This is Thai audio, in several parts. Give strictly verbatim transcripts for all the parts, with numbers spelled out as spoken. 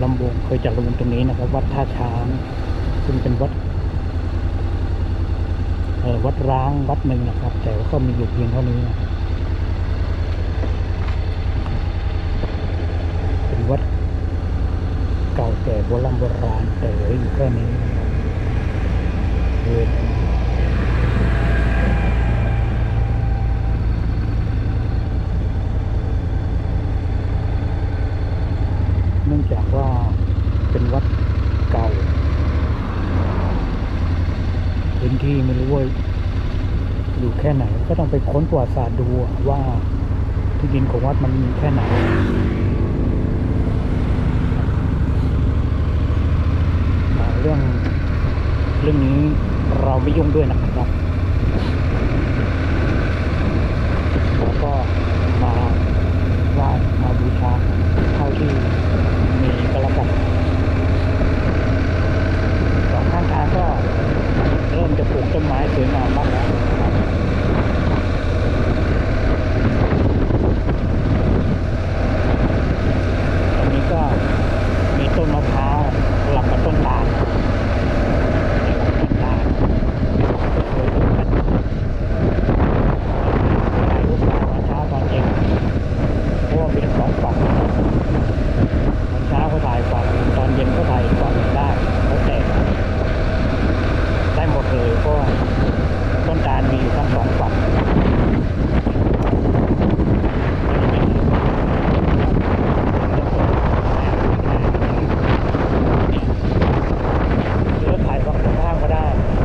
ำวงเคยจัดระบุตรงนี้นะครับวัดท่าช้างซึ่งเป็นวัดเอ่อวัดร้างวัดหนึ่งนะครับแต่ว่าก็มีอยู่เพียงเท่านี้นะครับเป็นวัดเก่าแก่โบราณโบราณแต่เหลืออยู่แค่นี้นะครับเนื่องจากว่าเป็นวัดเก่าพื้นที่ไม่รู้ว่าอยู่แค่ไหนก็ต้องไปค้นประวัติศาสตร์ดูว่าที่ดินของวัดมันมีแค่ไหนเรื่องเรื่องนี้เราไม่ยุ่งด้วยนะครับเราก็มาไหว้มาบูชาเท่าที่มีก็แล้วกันสองข้างทางก็เริ่มจะปลูกต้นไม้สวยงามบ้างแล้วตรงนี้ก็มีต้นมะพร้าวหลับกับต้นตาลต้นตาลสวยๆกันถ่ายรูปตอนเช้าตอนเย็นเพราะว่ามีสองฝั่งตอนเช้าก็ถ่ายฝั่งตอนเย็นก็ถ่ายฝั่งได้แล้วแต่ได้หมดเลยเพราะว่าต้นตาลมีอยู่ทั้งสองฝั่งหรือถ่ายฝั่งตรงข้ามก็ได้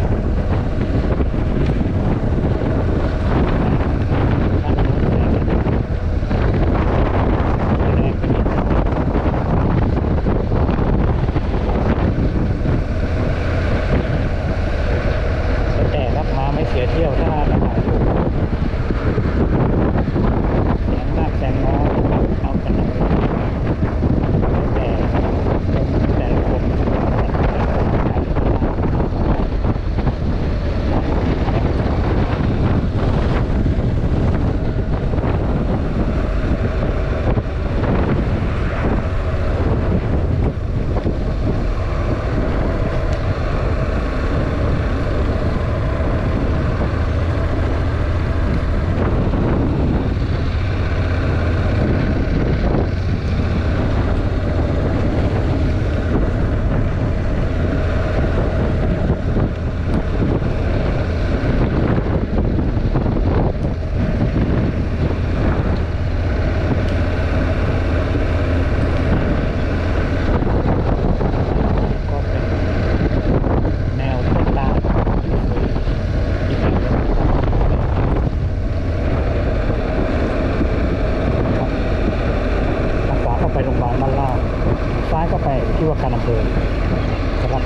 ไม่เสียเที่ยวถ้าถ่ายรูปแสงมากแสงน้อยเอากันเอาแต่แต่คนที่ว่าการอำเภอครับ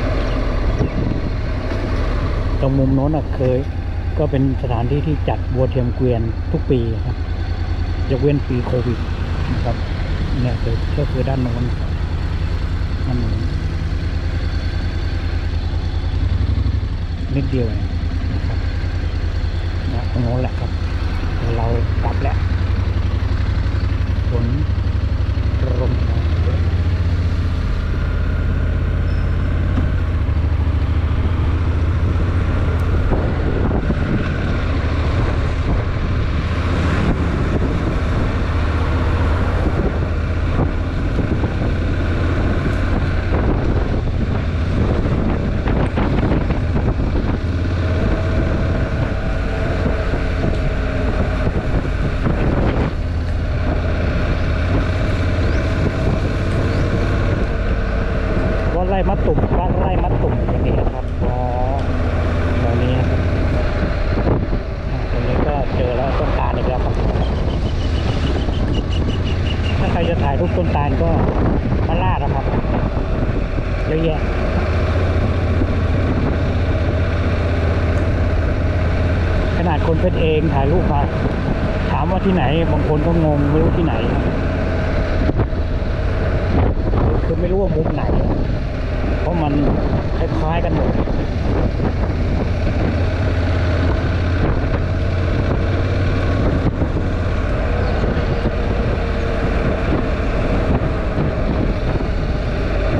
ตรงมุมโน้นเคยก็เป็นสถานที่ที่จัดวัวเทียมเกวียนทุกปีครับยกเว้นปีโควิดนะครับเนี่ยคือก็คือด้านโน้นด้านโน้นนิดเดียวนะครับนะตรงโน้นแหละครับเรากลับแล้วฝนลมไร่มัดตุ่มบ้านไร่มัดตุ่มอย่างนี้นะครับอ๋อตรงนี้นะครับตรงนี้ก็เจอแล้วต้นตาลอีกแล้วครับถ้าใครจะถ่ายรูปต้นตาลก็มาล่านะครับเยอะแยะขนาดคนเพชรเองถ่ายรูปมาถามว่าที่ไหนบางคนก็งงไม่รู้ที่ไหนคือไม่รู้ว่ามุมไหนเพราะมันคล้ายๆกันหมด เ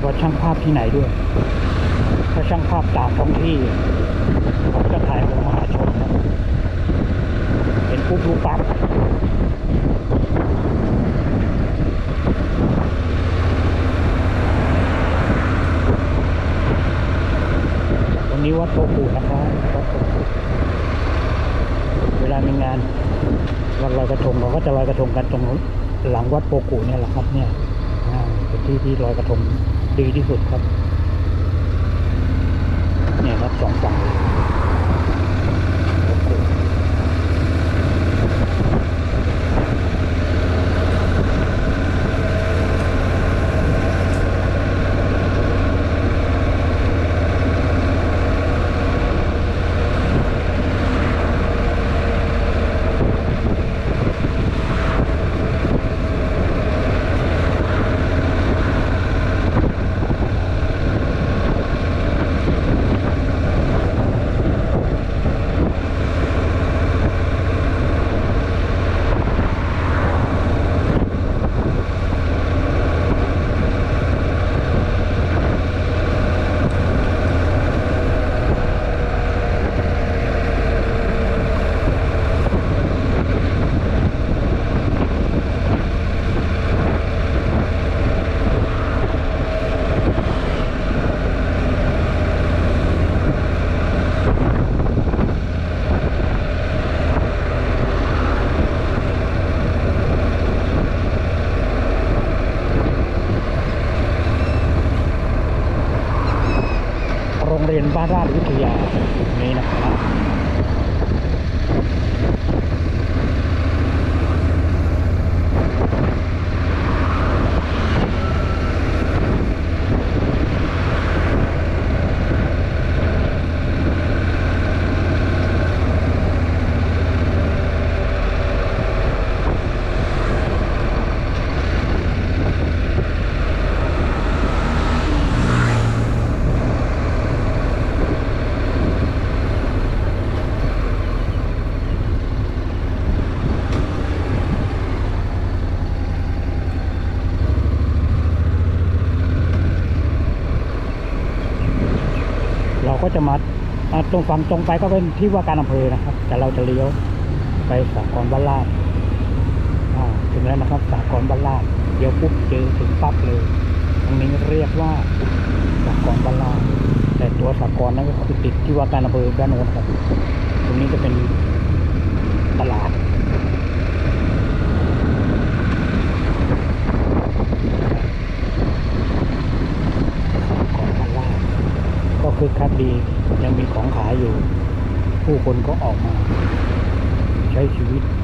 ว่าช่างภาพที่ไหนด้วยถ้าช่างภาพต่างท้องที่เขาจะถ่ายลงมหาชนนะเห็นปุ๊บรู้ปั๊บวันนี้วัดโพธิ์กู่นะครับวัดโพธิ์กู่เวลามีงานวันลอยกระทงเราก็จะลอยกระทงกันตรงหลังวัดโพธิ์กู่เนี่ยแหละครับเนี่ยเป็นที่ที่ลอยกระทงดีที่สุดครับเนี่ยครับสองฝั่งโรงเรียนบ้านราชวิทยานี้นะครับเราก็จะมาตรงฝั่งตรงไปก็เป็นที่ว่าการอำเภอนะครับแต่เราจะเลี้ยวไปสากลบ้านลาดถึงแล้วนะครับสากลบ้านลาดเดี๋ยวปุ๊บเจอถึงปั๊บเลยตรงนี้เรียกว่าสากลบ้านลาดแต่ตัวสากลนั้นก็คือติดที่ว่าการอำเภอด้านโน้นครับตรงนี้จะเป็นตลาดก็คือคักดียังมีของขายอยู่ผู้คนก็ออกมาใช้ชีวิต